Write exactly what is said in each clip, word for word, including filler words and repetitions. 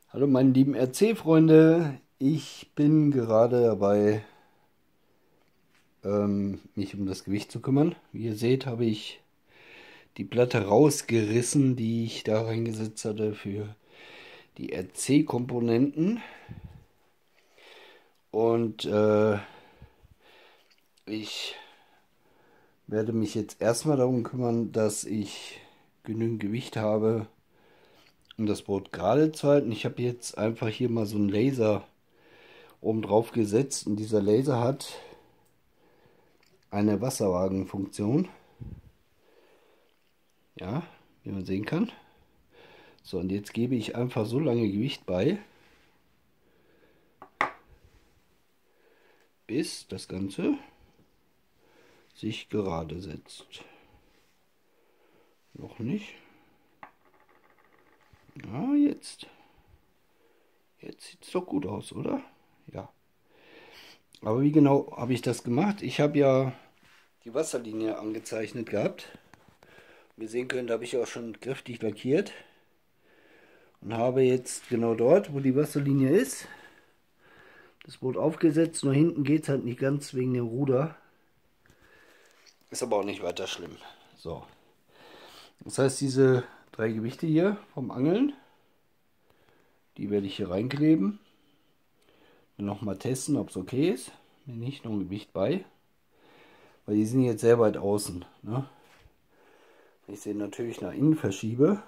Hallo meine lieben R C-Freunde, ich bin gerade dabei, ähm, mich um das Gewicht zu kümmern. Wie ihr seht, habe ich die Platte rausgerissen, die ich da reingesetzt hatte für die R C-Komponenten. Und äh, ich werde mich jetzt erstmal darum kümmern, dass ich genügend Gewicht habe, um das Boot gerade zu halten. Ich habe jetzt einfach hier mal so einen Laser oben drauf gesetzt und dieser Laser hat eine Wasserwagenfunktion. Ja, wie man sehen kann. So, und jetzt gebe ich einfach so lange Gewicht bei, bis das Ganze sich gerade setzt. Noch nicht. Ja, jetzt. Jetzt sieht es doch gut aus, oder? Ja. Aber wie genau habe ich das gemacht? Ich habe ja die Wasserlinie angezeichnet gehabt. Wie ihr sehen könnt, habe ich auch schon kräftig lackiert. Und habe jetzt genau dort, wo die Wasserlinie ist, das Boot aufgesetzt. Nur hinten geht es halt nicht ganz wegen dem Ruder. Ist aber auch nicht weiter schlimm. So. Das heißt, diese drei Gewichte hier vom Angeln, die werde ich hier reinkleben. Dann nochmal testen, ob es okay ist. Wenn nicht, noch ein Gewicht bei. Weil die sind jetzt sehr weit außen. Ne? Wenn ich sie natürlich nach innen verschiebe,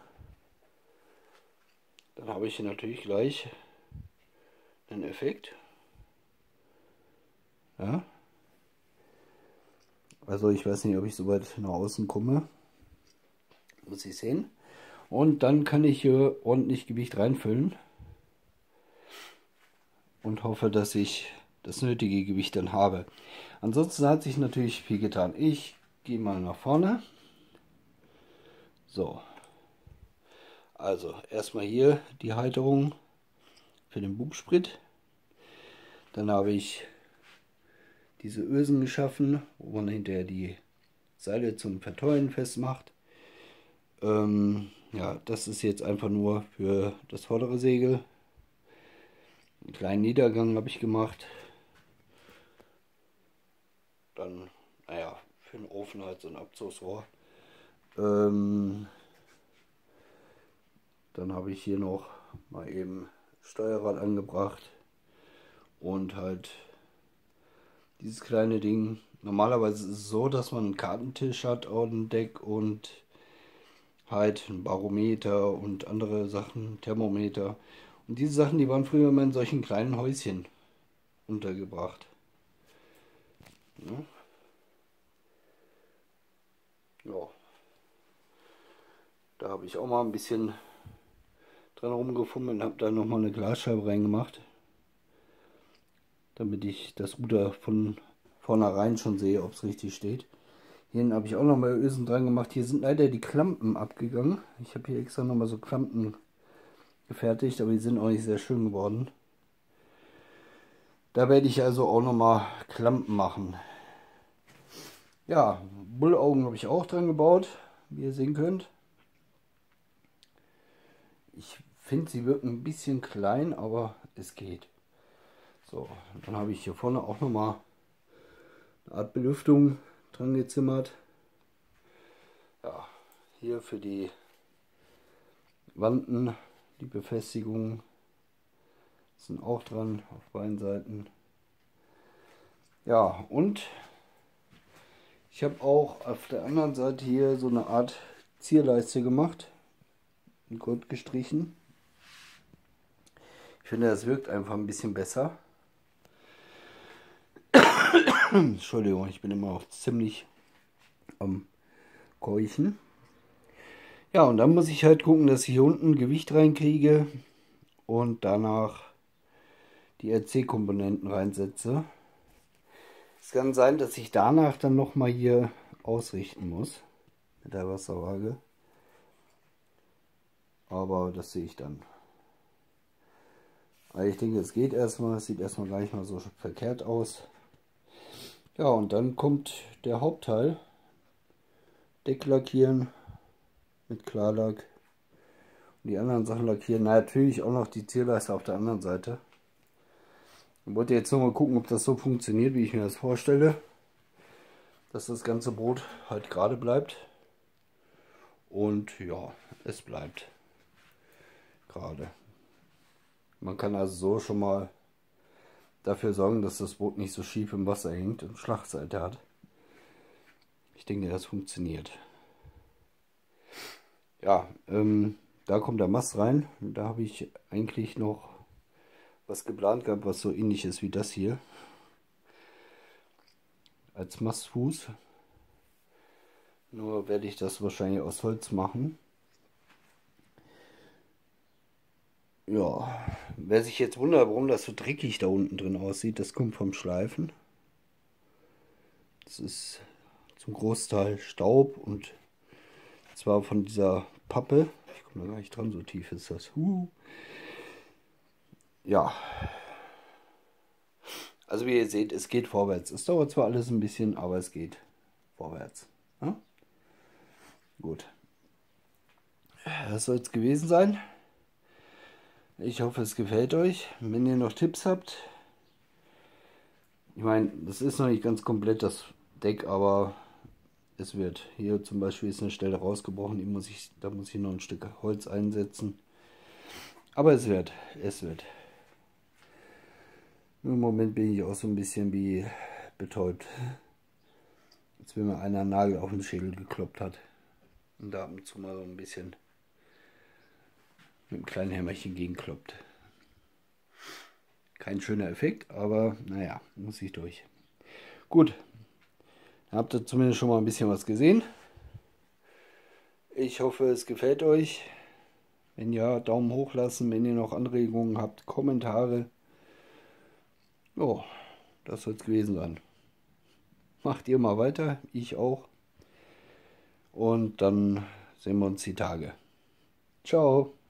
dann habe ich hier natürlich gleich einen Effekt. Ja? Also ich weiß nicht, ob ich so weit nach außen komme. Muss ich sehen. Und dann kann ich hier ordentlich Gewicht reinfüllen. Und hoffe, dass ich das nötige Gewicht dann habe. Ansonsten hat sich natürlich viel getan. Ich gehe mal nach vorne. So. Also erstmal hier die Halterung für den Bugsprit. Dann habe ich diese Ösen geschaffen, wo man hinterher die Seile zum Verteulen festmacht. Ähm, ja, das ist jetzt einfach nur für das vordere Segel. Einen kleinen Niedergang habe ich gemacht. Dann, naja, für den Ofen halt so ein Abzugsrohr. Ähm, dann habe ich hier noch mal eben Steuerrad angebracht. Und halt dieses kleine Ding. Normalerweise ist es so, dass man einen Kartentisch hat auf dem Deck und halt ein Barometer und andere Sachen, Thermometer. Und diese Sachen, die waren früher immer in solchen kleinen Häuschen untergebracht. Ja. Ja. Da habe ich auch mal ein bisschen dran rumgefummelt und habe da nochmal eine Glasscheibe reingemacht, damit ich das Ruder von vornherein schon sehe, ob es richtig steht. Hier habe ich auch noch mal Ösen dran gemacht. Hier sind leider die Klampen abgegangen. Ich habe hier extra noch mal so Klampen gefertigt, aber die sind auch nicht sehr schön geworden. Da werde ich also auch noch mal Klampen machen. Ja, Bullaugen habe ich auch dran gebaut, wie ihr sehen könnt. Ich finde, sie wirken ein bisschen klein, aber es geht. So, dann habe ich hier vorne auch noch mal eine Art Belüftung dran gezimmert. Ja, hier für die Wanten, die Befestigungen sind auch dran auf beiden Seiten. Ja, und ich habe auch auf der anderen Seite hier so eine Art Zierleiste gemacht, in Gold gestrichen. Ich finde, das wirkt einfach ein bisschen besser. Entschuldigung, ich bin immer noch ziemlich am Keuchen. Ja, und dann muss ich halt gucken, dass ich hier unten Gewicht reinkriege und danach die R C-Komponenten reinsetze. Es kann sein, dass ich danach dann nochmal hier ausrichten muss mit der Wasserwaage. Aber das sehe ich dann. Also ich denke, es geht erstmal. Es sieht erstmal gar nicht mal so verkehrt aus. Ja, und dann kommt der Hauptteil. Deck lackieren mit Klarlack Die anderen Sachen lackieren. Na, natürlich auch noch die Zierleiste auf der anderen Seite. Ich wollte jetzt noch mal gucken, ob das so funktioniert, wie ich mir das vorstelle. Dass das ganze Brot halt gerade bleibt. Und ja, es bleibt gerade. Man kann also so schon mal dafür sorgen, dass das Brot nicht so schief im Wasser hängt und Schlagseite hat. Ich denke, das funktioniert. Ja, ähm, da kommt der Mast rein. Da habe ich eigentlich noch was geplant gehabt, was so ähnlich ist wie das hier. Als Mastfuß. Nur werde ich das wahrscheinlich aus Holz machen. Ja, wer sich jetzt wundert, warum das so dreckig da unten drin aussieht, das kommt vom Schleifen. Das ist zum Großteil Staub und zwar von dieser Pappe. Ich komme da gar nicht dran, so tief ist das. Uh. Ja. Also wie ihr seht, es geht vorwärts. Es dauert zwar alles ein bisschen, aber es geht vorwärts. Ja? Gut. Das soll es gewesen sein. Ich hoffe, es gefällt euch. Wenn ihr noch Tipps habt, ich meine, das ist noch nicht ganz komplett das Deck, aber es wird. Hier zum Beispiel ist eine Stelle rausgebrochen, die muss ich, da muss ich noch ein Stück Holz einsetzen. Aber es wird, es wird. Im Moment bin ich auch so ein bisschen wie betäubt. Als wenn mir einer einen Nagel auf den Schädel gekloppt hat. Und da ab und zu mal so ein bisschen mit einem kleinen Hämmerchen gegenkloppt. Kein schöner Effekt, aber naja, muss ich durch. Gut, habt ihr zumindest schon mal ein bisschen was gesehen. Ich hoffe, es gefällt euch. Wenn ja, Daumen hoch lassen. Wenn ihr noch Anregungen habt, Kommentare. Oh, das soll es gewesen sein. Macht ihr mal weiter, ich auch. Und dann sehen wir uns die Tage. Ciao.